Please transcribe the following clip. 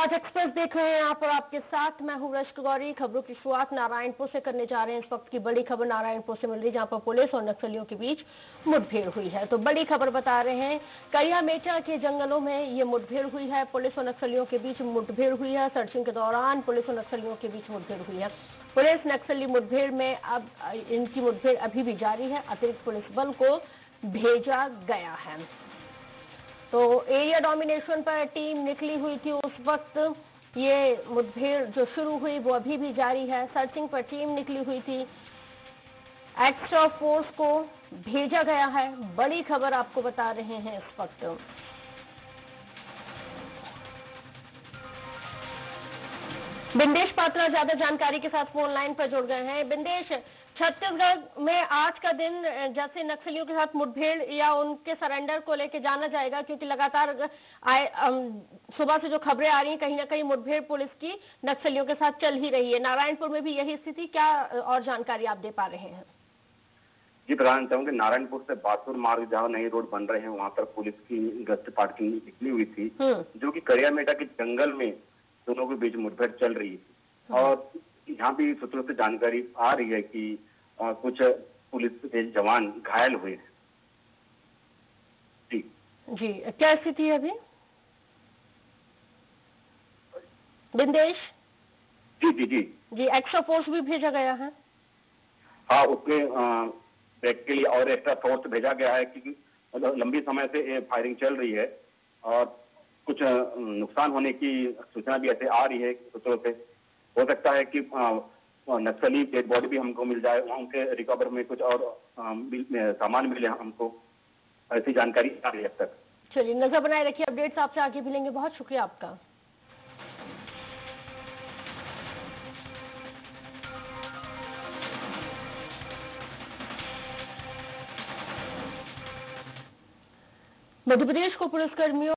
आज एक्सप्रेस देख रहे हैं आप और आपके साथ मैं हूं रश्क गौरी। खबरों की शुरुआत नारायणपुर से करने जा रहे हैं। इस वक्त की बड़ी खबर नारायणपुर से मिल रही है, जहां पर पुलिस और नक्सलियों के बीच मुठभेड़ हुई है। तो बड़ी खबर बता रहे हैं, करिया मेटा के जंगलों में ये मुठभेड़ हुई है। पुलिस और नक्सलियों के बीच मुठभेड़ हुई है। सर्चिंग के दौरान पुलिस और नक्सलियों के बीच मुठभेड़ हुई है। पुलिस नक्सली मुठभेड़ में अब इनकी मुठभेड़ अभी भी जारी है। अतिरिक्त पुलिस बल को भेजा गया है। तो एरिया डोमिनेशन पर टीम निकली हुई थी उस वक्त। ये मुठभेड़ जो शुरू हुई वो अभी भी जारी है। सर्चिंग पर टीम निकली हुई थी। एक्स्ट्रा फोर्स को भेजा गया है। बड़ी खबर आपको बता रहे हैं इस वक्त। बिंदेश पात्रा ज्यादा जानकारी के साथ फोन लाइन पर जुड़ गए हैं। बिंदेश, छत्तीसगढ़ में आज का दिन जैसे नक्सलियों के साथ मुठभेड़ या उनके सरेंडर को लेकर जाना जाएगा, क्योंकि लगातार सुबह से जो खबरें आ रही हैं, कहीं ना कहीं मुठभेड़ पुलिस की नक्सलियों के साथ चल ही रही है। नारायणपुर में भी यही स्थिति, क्या और जानकारी आप दे पा रहे हैं? जी, बताना चाहूंगी, नारायणपुर से बासुर मार्ग जहाँ नई रोड बन रहे हैं, वहां पर पुलिस की गश्त पार्टी निकली हुई थी, जो कि करिया मेटा के जंगल में दोनों के बीच मुठभेड़ चल रही है। और यहाँ भी सूत्रों से जानकारी आ रही है कि कुछ पुलिस के जवान घायल हुए हैं। जी जी, क्या स्थिति है अभी बिंदेश? जी जी जी जी, एक्स्ट्रा फोर्स भी भेजा गया है। हाँ, उसमें ब्रेक के लिए और एक्स्ट्रा फोर्स भेजा गया है, क्योंकि लंबी समय से ये फायरिंग चल रही है और कुछ नुकसान होने की सूचना भी ऐसे आ रही है सूत्रों से। हो सकता है कि नक्सली डेड बॉडी भी हमको मिल जाए, उनके रिकवर में कुछ और सामान मिले हमको, ऐसी जानकारी आ रही है अब तक। चलिए, नजर बनाए रखिए, अपडेट्स आपसे आगे भी लेंगे। बहुत शुक्रिया आपका। मध्य प्रदेश को पुलिसकर्मियों